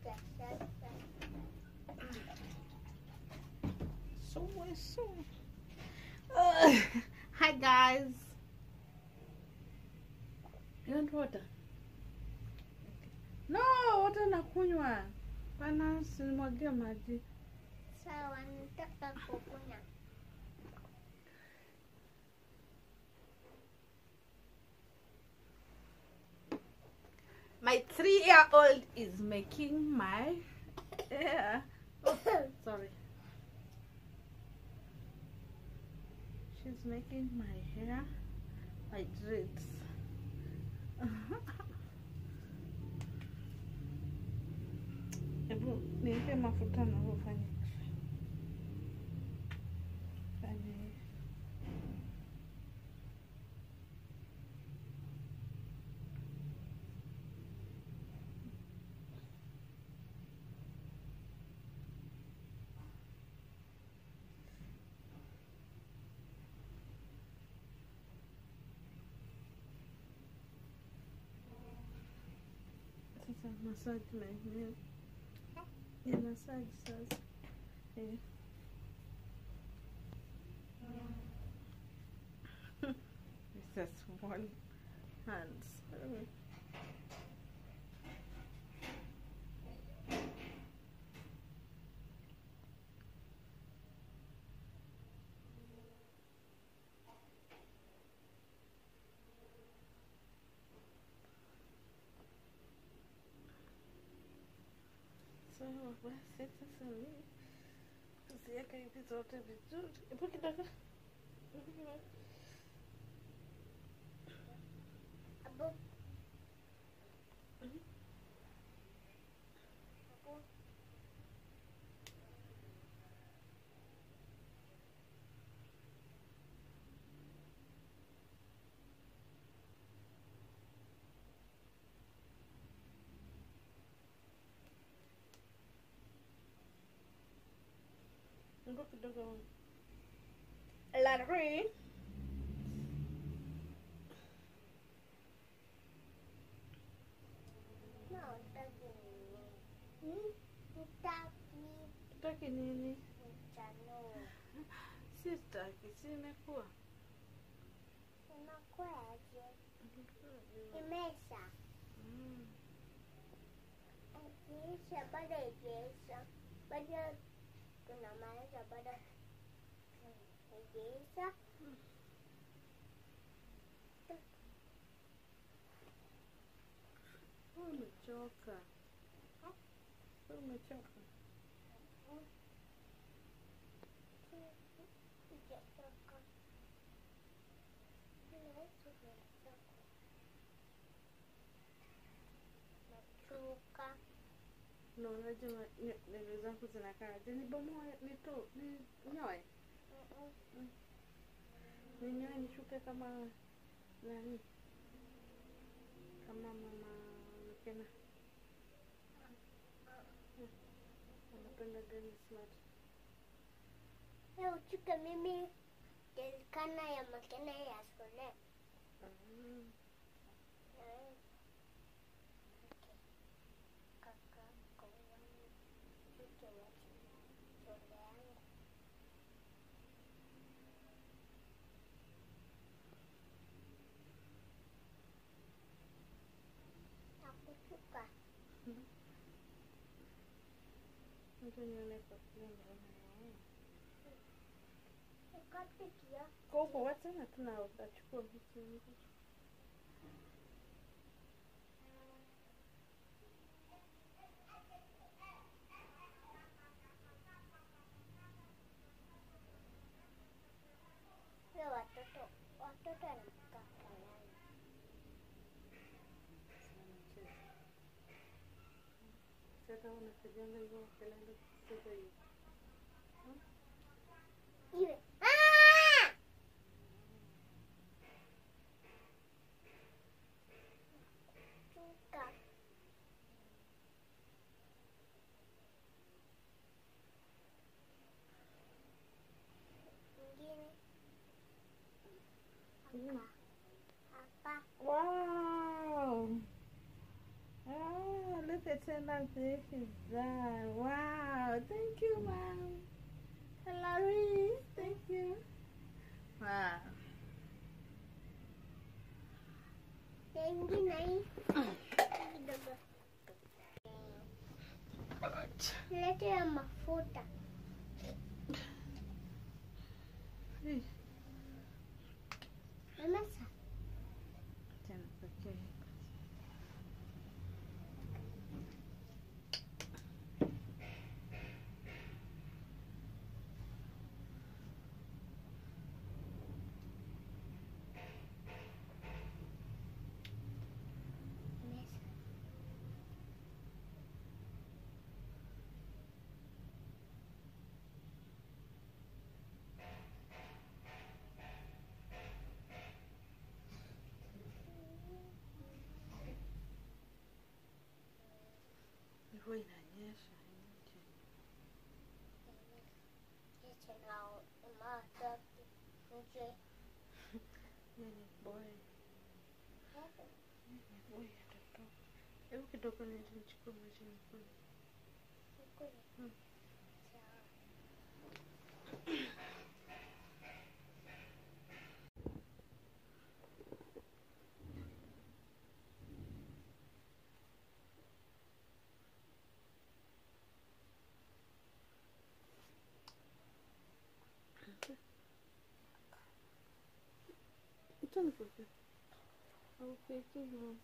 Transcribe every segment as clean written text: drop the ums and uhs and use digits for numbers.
So. Hi guys. You want water? No, water nakunywa. Bana sinimwagia maji. Sawa, nataka kukunywa. My 3-year-old is making my hair. Oh, sorry. She's making my hair, my dreads. Hebu niweke mafuta na ufanye hivi. Sasa massage na hivi. Ya massage sasa. It's just one hand. Sawa basi sasa mimi tusiweke hivi zote vizuri. Hebu kidogo. Abu. Ngo kidogo. Larry. No, taki nini? Taki nini? Mchano. Sitaki, si imekuwa. Imekwaje? Imesha. Ikiisha bado ikiisha. Bado tunamaliza bado ikiisha. Umechoka. Umechoka. No, unajua nywele zangu zinakaa. Nibomoe, ninyoe. Ninyoe nishuke kama nani? Kama mama Mkena. Anapenda gani smart. Leo chuka mimi delikana ya Mkena ya shule. Ndio nywele kwa kile Ukapikia. Kobo wacha na tunachukua vitu hivi. Leo watoto wanataka kulala. Sasa unasaidiana hivyo kelele sasa hivi. Iwe. Chuka. Ingine. Hapa. Wow. Ah, look it turned out this is done. Wow, thank you, Mom. Hilary, thank you. Wow. Thank you, nice. Let it on my photo. Mama, Okay. Mvua inanyesha nje. Nini boy? Nini boy atatoka. Hebu kidogo nichukue maji nikunywe. It's on the okay, too long.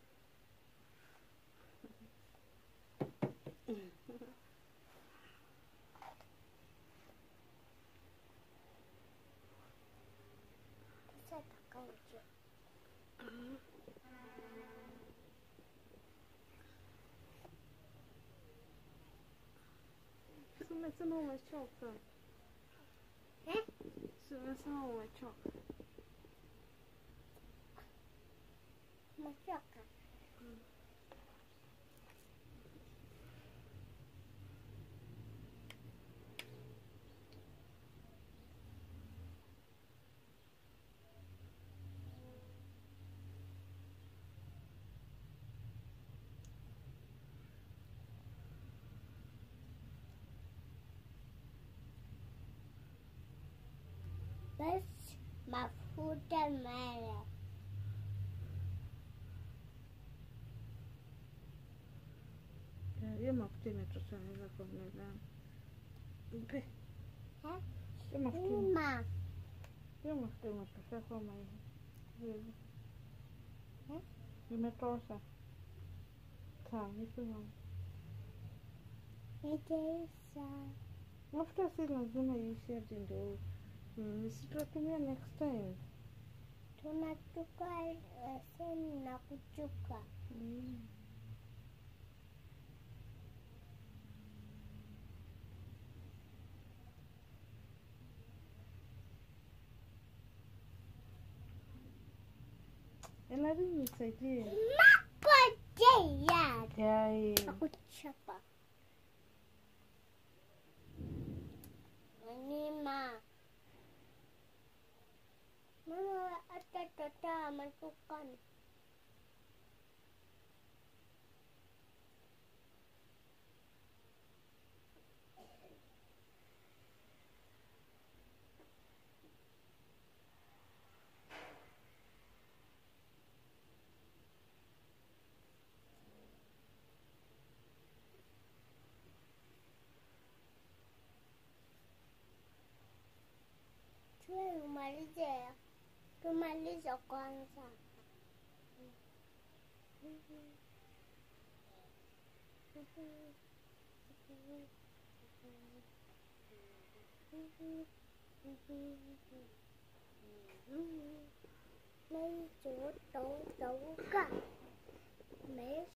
Umesema umechoka. Umesema umechoka. Umechoka. Basi mafuta mara. Hiyo mafuta imetosheleza kwa mezani. Mpe. Hiyo mafuta. Hiyo mafuta imetosha kwa maji. Imetosha. Sawa, nipe mama. Nitaisa. Mafuta si lazima iishe ati ndio. Sitatumia next time. Tunatuka leseni na kuchuka. Elari nisaidie. Nakojea. Yai. Nakuchapa. Mama. Mama hata tata matukani. Tumalize kwanza. Mấy chỗ tấu cả mấy